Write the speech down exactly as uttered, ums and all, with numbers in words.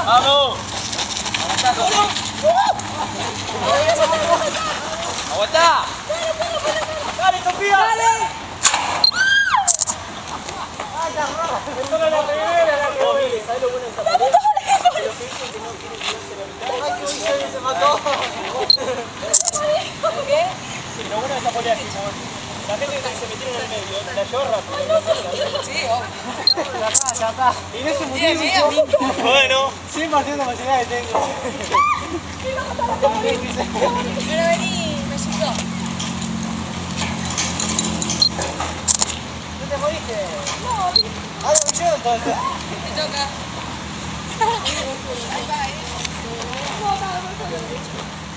¡Vamos! ¡Aguantá! ¡Dale, Sofía! ¡Dale! ¡Ay, la rara! Esto no es la primera, la que voy. ¿Sabes lo bueno de esta pelea? Que lo que dicen que no quiere tirarse la mitad. ¡Ay, qué bueno! Se mató. ¿Qué? Sí, lo bueno de esta pelea es que la gente que se metió en el medio, la llevó rápido. Sí, obvio. Ya está, ya está. Y no es un muchísimo. Bueno. cien por ciento posibilidades tengo. Pero vení, mellito. ¿No te moriste? No. Ah, no, yo entonces. Me toca. Ahí va, eh. No, no, no, no.